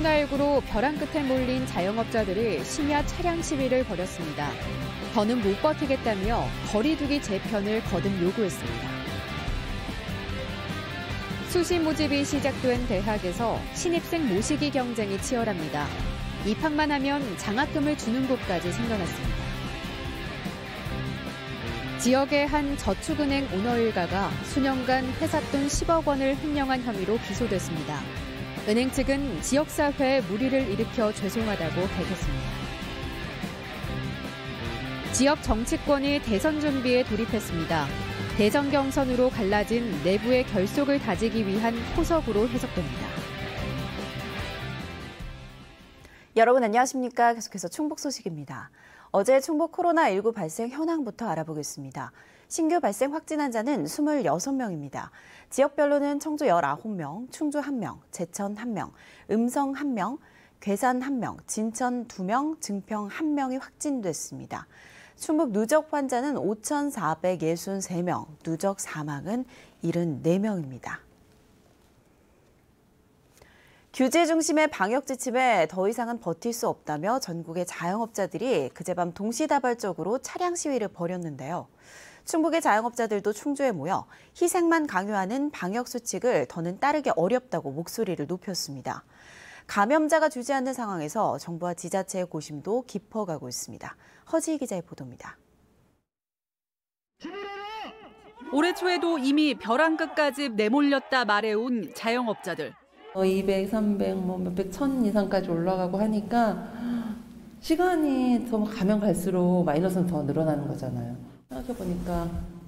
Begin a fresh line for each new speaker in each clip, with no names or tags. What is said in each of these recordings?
코로나19로 벼랑 끝에 몰린 자영업자들이 심야 차량 시위를 벌였습니다. 더는 못 버티겠다며 거리 두기 재편을 거듭 요구했습니다. 수시 모집이 시작된 대학에서 신입생 모시기 경쟁이 치열합니다. 입학만 하면 장학금을 주는 곳까지 생겨났습니다. 지역의 한 저축은행 오너 일가가 수년간 회사 돈 10억 원을 횡령한 혐의로 기소됐습니다. 은행 측은 지역사회에 무리를 일으켜 죄송하다고 밝혔습니다. 지역 정치권이 대선 준비에 돌입했습니다. 대선 경선으로 갈라진 내부의 결속을 다지기 위한 포석으로 해석됩니다.
여러분 안녕하십니까? 계속해서 충북 소식입니다. 어제 충북 코로나19 발생 현황부터 알아보겠습니다. 신규 발생 확진 환자는 26명입니다. 지역별로는 청주 19명, 충주 1명, 제천 1명, 음성 1명, 괴산 1명, 진천 2명, 증평 1명이 확진됐습니다. 충북 누적 환자는 5,463명, 누적 사망은 74명입니다. 규제 중심의 방역 지침에 더 이상은 버틸 수 없다며 전국의 자영업자들이 그제밤 동시다발적으로 차량 시위를 벌였는데요. 충북의 자영업자들도 충주에 모여 희생만 강요하는 방역 수칙을 더는 따르기 어렵다고 목소리를 높였습니다. 감염자가 주지 않는 상황에서 정부와 지자체의 고심도 깊어가고 있습니다. 허지희 기자의 보도입니다.
올해 초에도 이미 벼랑 끝까지 내몰렸다 말해온 자영업자들.
200, 300, 몇백, 1000 이상까지 올라가고 하니까 시간이 더 가면 갈수록 마이너스는 더 늘어나는 거잖아요. 생각해보니까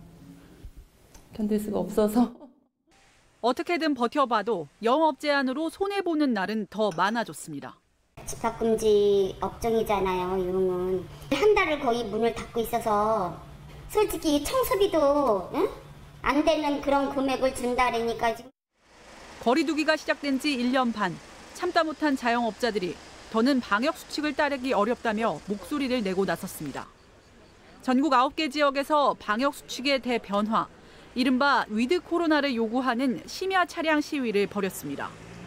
견딜 수가 없어서.
어떻게든 버텨봐도 영업 제한으로 손해보는 날은 더 많아졌습니다.
집합금지 업종이잖아요, 이용은. 한 달을 거의 문을 닫고 있어서 솔직히 청소비도 안 되는 그런 금액을 준다니까 지금.
거리두기가 시작된 지 1년 반, 참다 못한 자영업자들이 더는 방역 수칙을 따르기 어렵다며 목소리를 내고 나섰습니다. 전국 9개 지역에서 방역 수칙의 대변화, 이른바 위드 코로나를 요구하는 심야 차량 시위를 벌였습니다.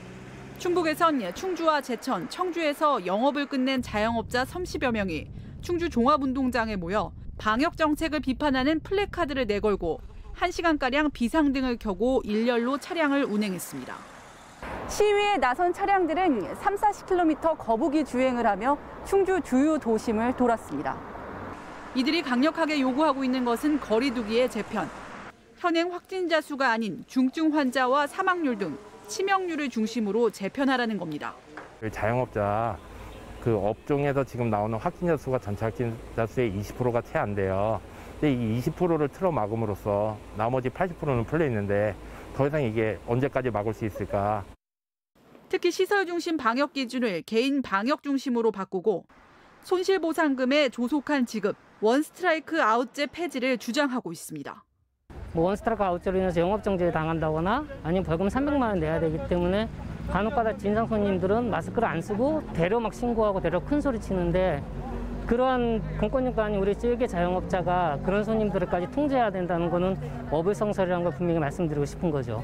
충북에선 충주와 제천, 청주에서 영업을 끝낸 자영업자 30여 명이 충주 종합운동장에 모여 방역 정책을 비판하는 플래카드를 내걸고 1시간가량 비상등을 켜고 일렬로 차량을 운행했습니다. 시위에 나선 차량들은 30-40km 거북이 주행을 하며 충주 주요 도심을 돌았습니다. 이들이 강력하게 요구하고 있는 것은 거리두기의 재편. 현행 확진자 수가 아닌 중증 환자와 사망률 등 치명률을 중심으로 재편하라는 겁니다.
자영업자 그 업종에서 지금 나오는 확진자 수가 전체 확진자 수의 20%가 채 안 돼요. 근데 이 20%를 틀어 막음으로써 나머지 80%는 풀려 있는데 더 이상 이게 언제까지 막을 수 있을까?
특히 시설 중심 방역 기준을 개인 방역 중심으로 바꾸고 손실보상금의 조속한 지급, 원스트라이크 아웃제 폐지를 주장하고 있습니다.
원스트라이크 아웃제로 인해서 영업정지에 당한다거나 아니면 벌금 300만 원 내야 되기 때문에 간혹가다 진상 손님들은 마스크를 안 쓰고 대려 막 신고하고 대려 큰 소리 치는데 그러한 공권력관이 우리 지역의 자영업자가 그런 손님들까지 통제해야 된다는 거는 어불성설이라는 걸 분명히 말씀드리고 싶은 거죠.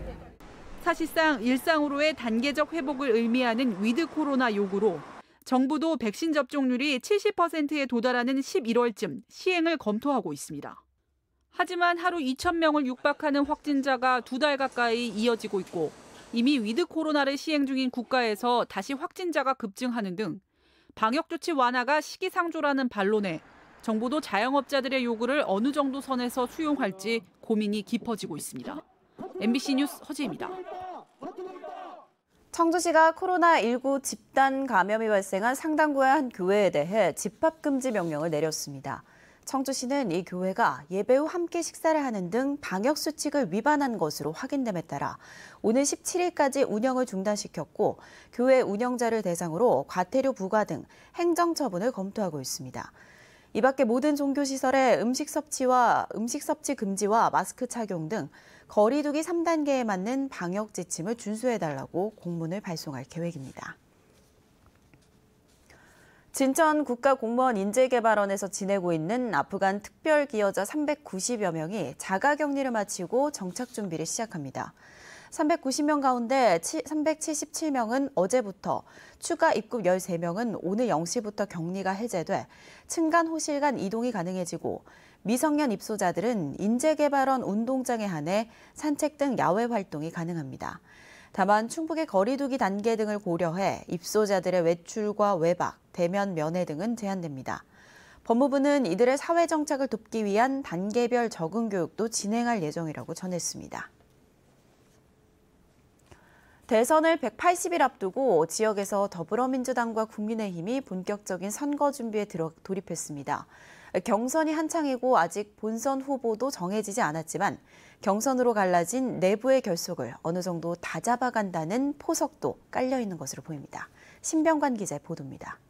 사실상 일상으로의 단계적 회복을 의미하는 위드 코로나 요구로 정부도 백신 접종률이 70%에 도달하는 11월쯤 시행을 검토하고 있습니다. 하지만 하루 2,000명을 육박하는 확진자가 2달 가까이 이어지고 있고 이미 위드 코로나를 시행 중인 국가에서 다시 확진자가 급증하는 등 방역 조치 완화가 시기상조라는 반론에 정부도 자영업자들의 요구를 어느 정도 선에서 수용할지 고민이 깊어지고 있습니다. MBC 뉴스 허지입니다.
청주시가 코로나19 집단 감염이 발생한 상당구의 한 교회에 대해 집합금지 명령을 내렸습니다. 청주시는 이 교회가 예배 후 함께 식사를 하는 등 방역 수칙을 위반한 것으로 확인됨에 따라 오는 17일까지 운영을 중단시켰고 교회 운영자를 대상으로 과태료 부과 등 행정 처분을 검토하고 있습니다. 이 밖에 모든 종교시설의 음식 섭취 금지와 마스크 착용 등 거리두기 3단계에 맞는 방역 지침을 준수해달라고 공문을 발송할 계획입니다. 진천 국가공무원 인재개발원에서 지내고 있는 아프간 특별기여자 390여 명이 자가격리를 마치고 정착 준비를 시작합니다. 390명 가운데 377명은 어제부터, 추가 입국 13명은 오늘 0시부터 격리가 해제돼 층간 호실 간 이동이 가능해지고 미성년 입소자들은 인재개발원 운동장에 한해 산책 등 야외 활동이 가능합니다. 다만 충북의 거리두기 단계 등을 고려해 입소자들의 외출과 외박, 대면 면회 등은 제한됩니다. 법무부는 이들의 사회 정착을 돕기 위한 단계별 적응 교육도 진행할 예정이라고 전했습니다. 대선을 180일 앞두고 지역에서 더불어민주당과 국민의힘이 본격적인 선거 준비에 돌입했습니다. 경선이 한창이고 아직 본선 후보도 정해지지 않았지만 경선으로 갈라진 내부의 결속을 어느 정도 다잡아간다는 포석도 깔려 있는 것으로 보입니다. 신병관 기자의 보도입니다.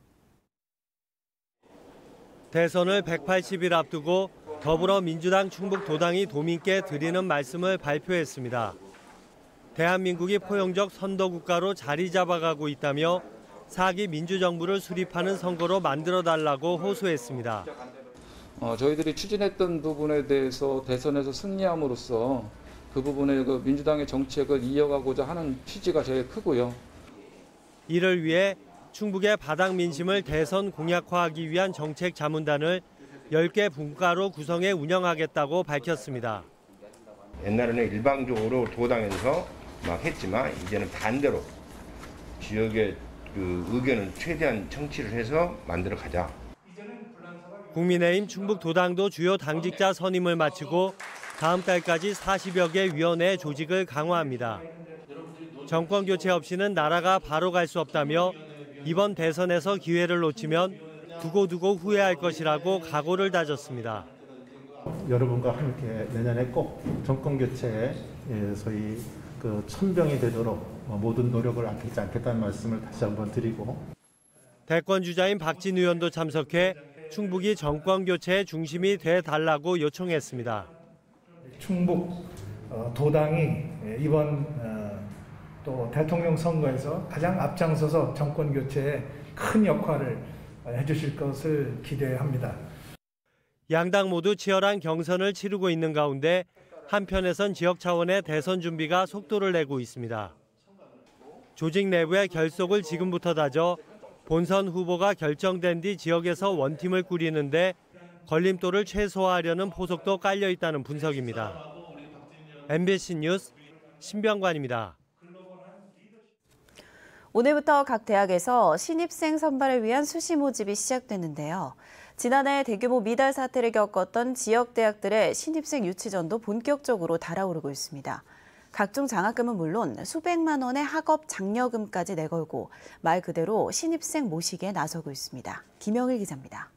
대선을 180일 앞두고 더불어민주당 충북도당이 도민께 드리는 말씀을 발표했습니다. 대한민국이 포용적 선거국가로 자리 잡아가고 있다며 4기 민주정부를 수립하는 선거로 만들어달라고 호소했습니다.
저희들이 추진했던 부분에 대해서 대선에서 승리함으로써 그 부분에 민주당의 정책을 이어가고자 하는 취지가 제일 크고요.
이를 위해 충북의 바닥 민심을 대선 공약화하기 위한 정책 자문단을 10개 분과로 구성해 운영하겠다고 밝혔습니다.
옛날에는 일방적으로 도당에서 막 했지만 이제는 반대로 지역의 의견을 최대한 청취를 해서 만들어 가자.
국민의힘 충북도당도 주요 당직자 선임을 마치고 다음 달까지 40여 개 위원회 조직을 강화합니다. 정권 교체 없이는 나라가 바로 갈 수 없다며 이번 대선에서 기회를 놓치면 두고두고 후회할 것이라고 각오를 다졌습니다.
여러분과 함께 내년에 꼭 정권 교체에 소위 천병이 되도록 모든 노력을 아끼지 않겠다는 말씀을 다시 한번 드리고,
대권 주자인 박진 의원도 참석해 충북이 정권 교체의 중심이 돼달라고 요청했습니다.
충북 도당이 이번 또 대통령 선거에서 가장 앞장서서 정권 교체에 큰 역할을 해주실 것을 기대합니다.
양당 모두 치열한 경선을 치르고 있는 가운데 한편에선 지역 차원의 대선 준비가 속도를 내고 있습니다. 조직 내부의 결속을 지금부터 다져 본선 후보가 결정된 뒤 지역에서 원팀을 꾸리는데 걸림돌을 최소화하려는 포석도 깔려 있다는 분석입니다. MBC 뉴스 신병관입니다.
오늘부터 각 대학에서 신입생 선발을 위한 수시 모집이 시작되는데요. 지난해 대규모 미달 사태를 겪었던 지역 대학들의 신입생 유치전도 본격적으로 달아오르고 있습니다. 각종 장학금은 물론 수백만 원의 학업 장려금까지 내걸고 말 그대로 신입생 모시기에 나서고 있습니다. 김영일 기자입니다.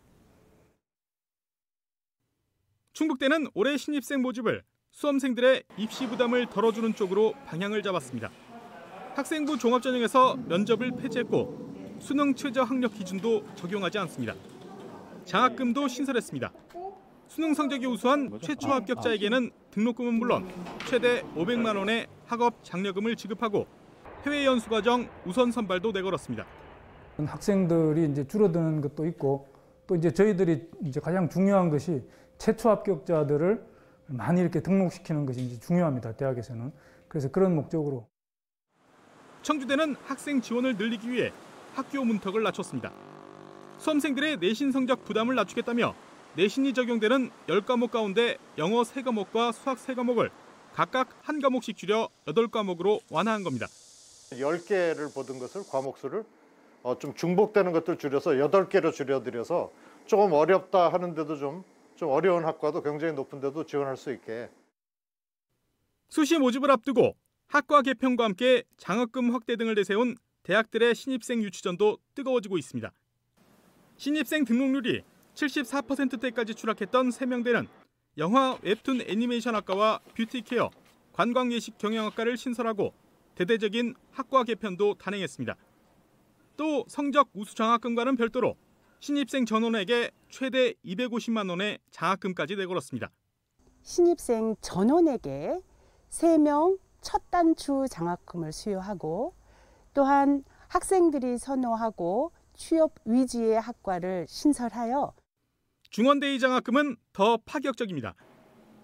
충북대는 올해 신입생 모집을 수험생들의 입시 부담을 덜어주는 쪽으로 방향을 잡았습니다. 학생부 종합전형에서 면접을 폐지했고 수능 최저 학력 기준도 적용하지 않습니다. 장학금도 신설했습니다. 수능 성적이 우수한 최초 합격자에게는 등록금은 물론 최대 500만 원의 학업 장려금을 지급하고 해외 연수 과정 우선 선발도 내걸었습니다.
학생들이 이제 줄어드는 것도 있고 또 이제 저희들이 이제 가장 중요한 것이 최초 합격자들을 많이 이렇게 등록시키는 것이 이제 중요합니다. 대학에서는. 그래서 그런 목적으로.
청주대는 학생 지원을 늘리기 위해 학교 문턱을 낮췄습니다. 수험생들의 내신 성적 부담을 낮추겠다며 내신이 적용되는 10과목 가운데 영어 3과목과 수학 3과목을 각각 한 과목씩 줄여 8과목으로 완화한 겁니다.
10개를 보던 것을 과목 수를 좀 중복되는 것들 줄여서 8개로 줄여드려서 조금 어렵다 하는데도 좀 어려운 학과도 굉장히 높은 데도 지원할 수 있게.
수시 모집을 앞두고 학과 개편과 함께 장학금 확대 등을 내세운 대학들의 신입생 유치전도 뜨거워지고 있습니다. 신입생 등록률이 74%대까지 추락했던 3명대는 영화, 웹툰, 애니메이션 학과와 뷰티케어, 관광예식 경영학과를 신설하고 대대적인 학과 개편도 단행했습니다. 또 성적 우수 장학금과는 별도로 신입생 전원에게 최대 250만 원의 장학금까지 내걸었습니다.
신입생 전원에게 3명 첫 단추 장학금을 수여하고 또한 학생들이 선호하고 취업 위주의 학과를 신설하여
중원대의 장학금은 더 파격적입니다.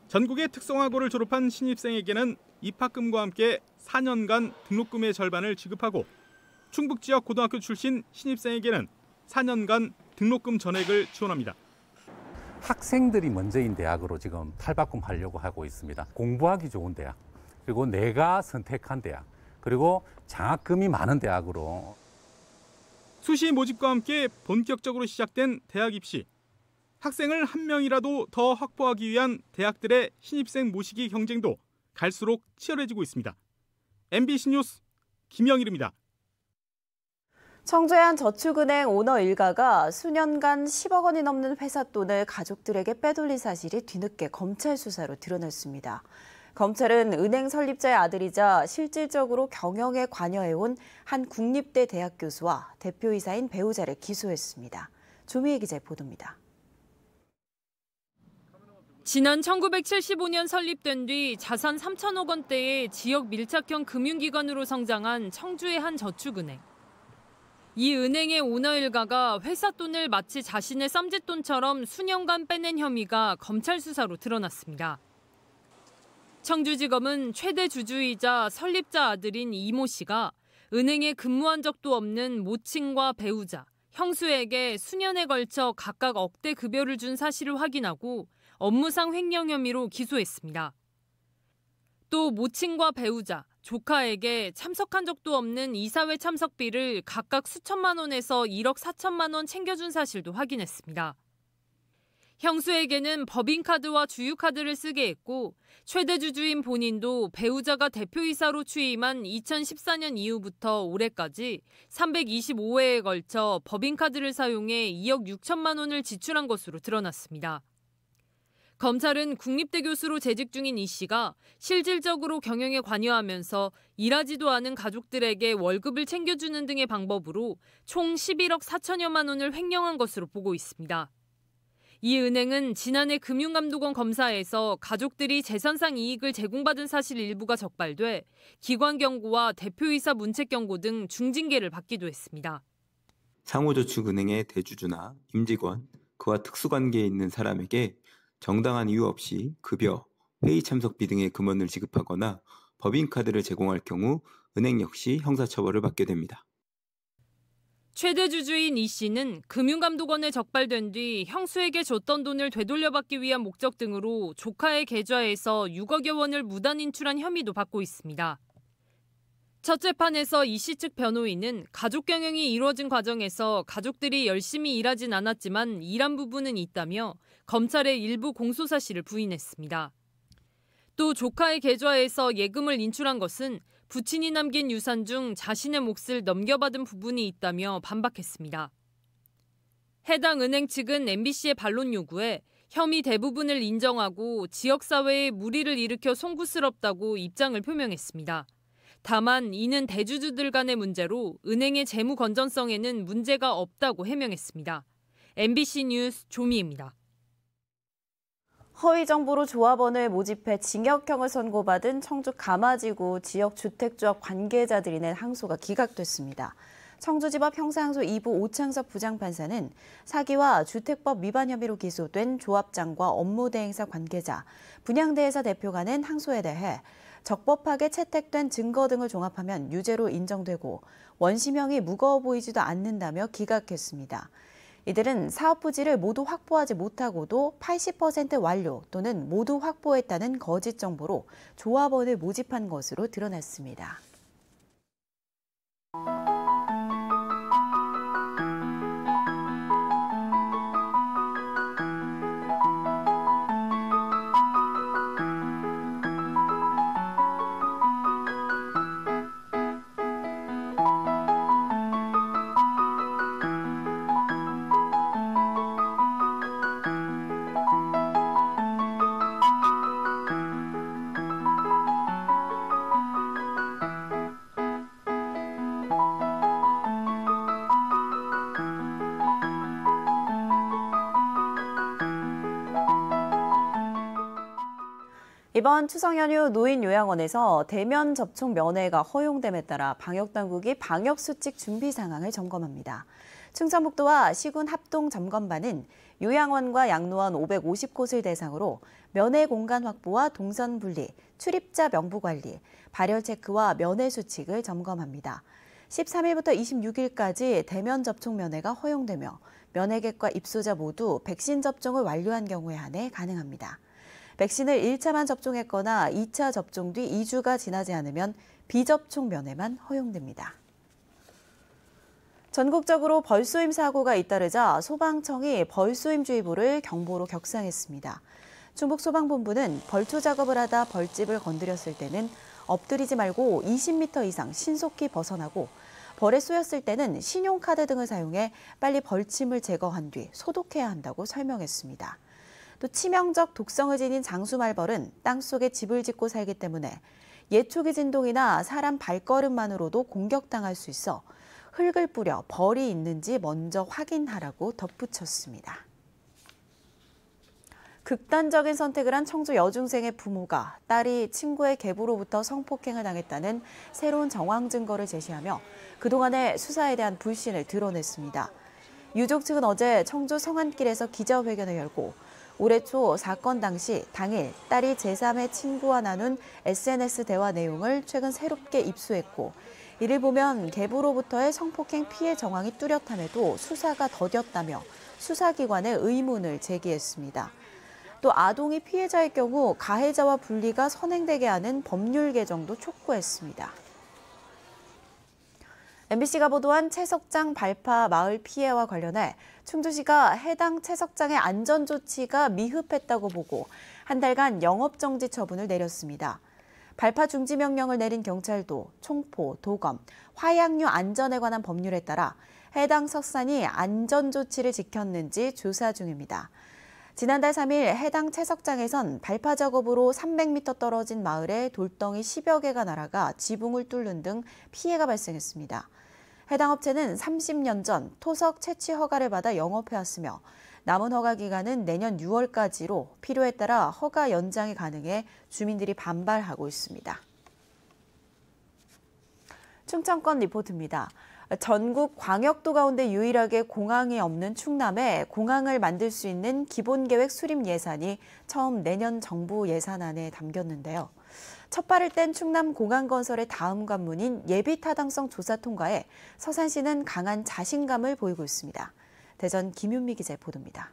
전국의 특성화고를 졸업한 신입생에게는 입학금과 함께 4년간 등록금의 절반을 지급하고 충북 지역 고등학교 출신 신입생에게는 4년간 등록금 전액을 지원합니다.
학생들이 먼저인 대학으로 지금 탈바꿈하려고 하고 있습니다. 공부하기 좋은 대학, 그리고 내가 선택한 대학, 그리고 장학금이 많은 대학으로.
수시 모집과 함께 본격적으로 시작된 대학 입시. 학생을 한 명이라도 더 확보하기 위한 대학들의 신입생 모시기 경쟁도 갈수록 치열해지고 있습니다. MBC 뉴스 김영일입니다.
청주의 한 저축은행 오너 일가가 수년간 10억 원이 넘는 회사 돈을 가족들에게 빼돌린 사실이 뒤늦게 검찰 수사로 드러났습니다. 검찰은 은행 설립자의 아들이자 실질적으로 경영에 관여해온 한 국립대 대학 교수와 대표이사인 배우자를 기소했습니다. 조미애 기자의 보도입니다.
지난 1975년 설립된 뒤 자산 3천억 원대의 지역 밀착형 금융기관으로 성장한 청주의 한 저축은행. 이 은행의 오너 일가가 회사 돈을 마치 자신의 쌈짓돈처럼 수년간 빼낸 혐의가 검찰 수사로 드러났습니다. 청주지검은 최대 주주이자 설립자 아들인 이모 씨가 은행에 근무한 적도 없는 모친과 배우자, 형수에게 수년에 걸쳐 각각 억대 급여를 준 사실을 확인하고 업무상 횡령 혐의로 기소했습니다. 또 모친과 배우자, 조카에게 참석한 적도 없는 이사회 참석비를 각각 수천만 원에서 1억 4천만 원 챙겨준 사실도 확인했습니다. 형수에게는 법인카드와 주유카드를 쓰게 했고 최대 주주인 본인도 배우자가 대표이사로 취임한 2014년 이후부터 올해까지 325회에 걸쳐 법인카드를 사용해 2억 6천만 원을 지출한 것으로 드러났습니다. 검찰은 국립대 교수로 재직 중인 이 씨가 실질적으로 경영에 관여하면서 일하지도 않은 가족들에게 월급을 챙겨주는 등의 방법으로 총 11억 4천여만 원을 횡령한 것으로 보고 있습니다. 이 은행은 지난해 금융감독원 검사에서 가족들이 재산상 이익을 제공받은 사실 일부가 적발돼 기관 경고와 대표이사 문책 경고 등 중징계를 받기도 했습니다.
상호저축은행의 대주주나 임직원, 그와 특수관계에 있는 사람에게 정당한 이유 없이 급여, 회의 참석비 등의 금원을 지급하거나 법인카드를 제공할 경우 은행 역시 형사처벌을 받게 됩니다.
최대 주주인 이 씨는 금융감독원에 적발된 뒤 형수에게 줬던 돈을 되돌려받기 위한 목적 등으로 조카의 계좌에서 6억여 원을 무단 인출한 혐의도 받고 있습니다. 첫 재판에서 이 씨 측 변호인은 가족 경영이 이루어진 과정에서 가족들이 열심히 일하진 않았지만 일한 부분은 있다며 검찰의 일부 공소 사실을 부인했습니다. 또 조카의 계좌에서 예금을 인출한 것은 부친이 남긴 유산 중 자신의 몫을 넘겨받은 부분이 있다며 반박했습니다. 해당 은행 측은 MBC의 반론 요구에 혐의 대부분을 인정하고 지역사회에 무리를 일으켜 송구스럽다고 입장을 표명했습니다. 다만 이는 대주주들 간의 문제로 은행의 재무 건전성에는 문제가 없다고 해명했습니다. MBC 뉴스 조미입니다.
허위 정보로 조합원을 모집해 징역형을 선고받은 청주 가마지구 지역주택조합 관계자들이 낸 항소가 기각됐습니다. 청주지법 형사항소 2부 오창석 부장판사는 사기와 주택법 위반 혐의로 기소된 조합장과 업무대행사 관계자, 분양대회사 대표가 낸 항소에 대해 적법하게 채택된 증거 등을 종합하면 유죄로 인정되고 원심형이 무거워 보이지도 않는다며 기각했습니다. 이들은 사업 부지를 모두 확보하지 못하고도 80% 완료 또는 모두 확보했다는 거짓 정보로 조합원을 모집한 것으로 드러났습니다. 이번 추석 연휴 노인 요양원에서 대면 접촉 면회가 허용됨에 따라 방역당국이 방역수칙 준비 상황을 점검합니다. 충청북도와 시군 합동점검반은 요양원과 양로원 550곳을 대상으로 면회 공간 확보와 동선 분리, 출입자 명부 관리, 발열 체크와 면회 수칙을 점검합니다. 13일부터 26일까지 대면 접촉 면회가 허용되며 면회객과 입소자 모두 백신 접종을 완료한 경우에 한해 가능합니다. 백신을 1차만 접종했거나 2차 접종 뒤 2주가 지나지 않으면 비접촉 면회만 허용됩니다. 전국적으로 벌쏘임 사고가 잇따르자 소방청이 벌쏘임주의보를 경보로 격상했습니다. 충북소방본부는 벌초 작업을 하다 벌집을 건드렸을 때는 엎드리지 말고 20m 이상 신속히 벗어나고 벌에 쏘였을 때는 신용카드 등을 사용해 빨리 벌침을 제거한 뒤 소독해야 한다고 설명했습니다. 또 치명적 독성을 지닌 장수말벌은 땅속에 집을 짓고 살기 때문에 예초기 진동이나 사람 발걸음만으로도 공격당할 수 있어 흙을 뿌려 벌이 있는지 먼저 확인하라고 덧붙였습니다. 극단적인 선택을 한 청주 여중생의 부모가 딸이 친구의 계부로부터 성폭행을 당했다는 새로운 정황 증거를 제시하며 그동안의 수사에 대한 불신을 드러냈습니다. 유족 측은 어제 청주 성안길에서 기자회견을 열고 올해 초 사건 당시 당일 딸이 제3의 친구와 나눈 SNS 대화 내용을 최근 새롭게 입수했고 이를 보면 계부로부터의 성폭행 피해 정황이 뚜렷함에도 수사가 더뎠다며 수사기관에 의문을 제기했습니다. 또 아동이 피해자의 경우 가해자와 분리가 선행되게 하는 법률 개정도 촉구했습니다. MBC가 보도한 채석장 발파 마을 피해와 관련해 충주시가 해당 채석장의 안전조치가 미흡했다고 보고 한 달간 영업정지 처분을 내렸습니다. 발파 중지 명령을 내린 경찰도 총포, 도검, 화약류 안전에 관한 법률에 따라 해당 석산이 안전조치를 지켰는지 조사 중입니다. 지난달 3일 해당 채석장에선 발파 작업으로 300m 떨어진 마을에 돌덩이 10여 개가 날아가 지붕을 뚫는 등 피해가 발생했습니다. 해당 업체는 30년 전 토석 채취 허가를 받아 영업해왔으며 남은 허가 기간은 내년 6월까지로 필요에 따라 허가 연장이 가능해 주민들이 반발하고 있습니다. 충청권 리포트입니다. 전국 광역도 가운데 유일하게 공항이 없는 충남에 공항을 만들 수 있는 기본계획 수립 예산이 처음 내년 정부 예산안에 담겼는데요. 첫 발을 뗀 충남 공항 건설의 다음 관문인 예비 타당성 조사 통과에 서산시는 강한 자신감을 보이고 있습니다. 대전 김윤미 기자의 보도입니다.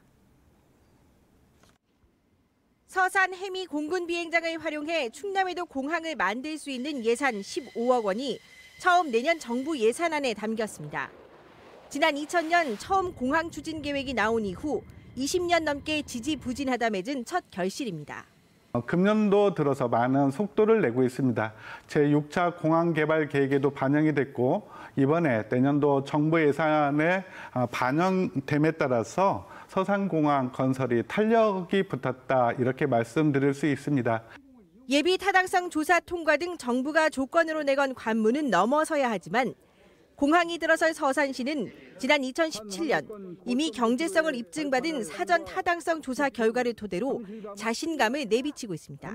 서산 해미 공군 비행장을 활용해 충남에도 공항을 만들 수 있는 예산 15억 원이 처음 내년 정부 예산안에 담겼습니다. 지난 2000년 처음 공항 추진 계획이 나온 이후 20년 넘게 지지부진하다 맺은 첫 결실입니다.
금년도 들어서 많은 속도를 내고 있습니다. 제6차 공항 개발 계획에도 반영이 됐고 이번에 내년도 정부 예산에 반영됨에 따라서 서산공항 건설이 탄력이 붙었다 이렇게 말씀드릴 수 있습니다.
예비 타당성 조사 통과 등 정부가 조건으로 내건 관문은 넘어서야 하지만 공항이 들어설 서산시는 지난 2017년 이미 경제성을 입증받은 사전 타당성 조사 결과를 토대로 자신감을 내비치고 있습니다.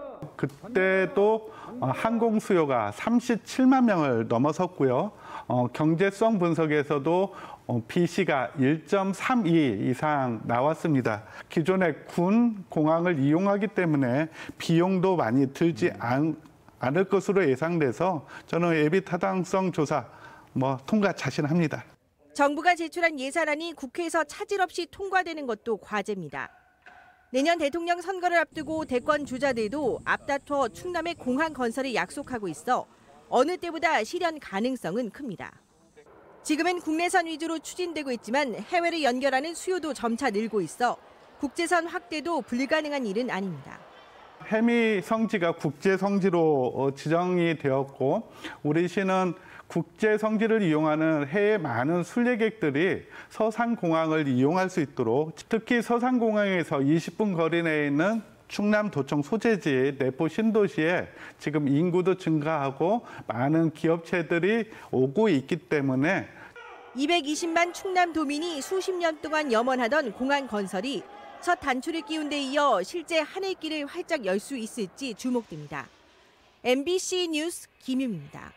그때도 항공 수요가 37만 명을 넘어섰고요. 경제성 분석에서도 BC가 1.32 이상 나왔습니다. 기존의 군 공항을 이용하기 때문에 비용도 많이 들지 않을 것으로 예상돼서 저는 예비 타당성 조사 통과 자신합니다.
정부가 제출한 예산안이 국회에서 차질 없이 통과되는 것도 과제입니다. 내년 대통령 선거를 앞두고 대권 주자들도 앞다퉈 충남의 공항 건설을 약속하고 있어 어느 때보다 실현 가능성은 큽니다. 지금은 국내선 위주로 추진되고 있지만 해외를 연결하는 수요도 점차 늘고 있어 국제선 확대도 불가능한 일은 아닙니다.
해미 성지가 국제 성지로 지정이 되었고 우리 시는 국제 성지를 이용하는 해외 많은 순례객들이 서산공항을 이용할 수 있도록 특히 서산공항에서 20분 거리 내에 있는 충남 도청 소재지 내포 신도시에 지금 인구도 증가하고 많은 기업체들이 오고 있기 때문에
220만 충남 도민이 수십 년 동안 염원하던 공항 건설이 첫 단추를 끼운 데 이어 실제 하늘길을 활짝 열 수 있을지 주목됩니다. MBC 뉴스 김유미입니다.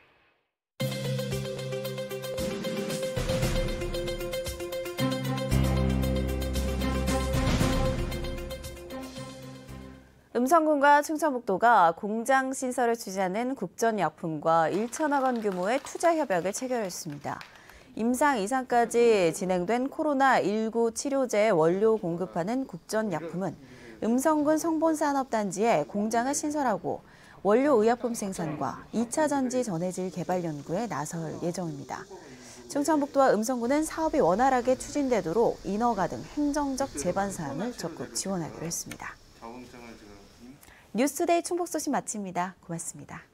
음성군과 충청북도가 공장 신설을 추진하는 국전약품과 1천억 원 규모의 투자 협약을 체결했습니다. 임상 이상까지 진행된 코로나19 치료제 원료 공급하는 국전약품은 음성군 성본산업단지에 공장을 신설하고 원료 의약품 생산과 2차 전지 전해질 개발 연구에 나설 예정입니다. 충청북도와 음성군은 사업이 원활하게 추진되도록 인허가 등 행정적 제반 사항을 적극 지원하기로 했습니다. 뉴스데이 충북 소식 마칩니다. 고맙습니다.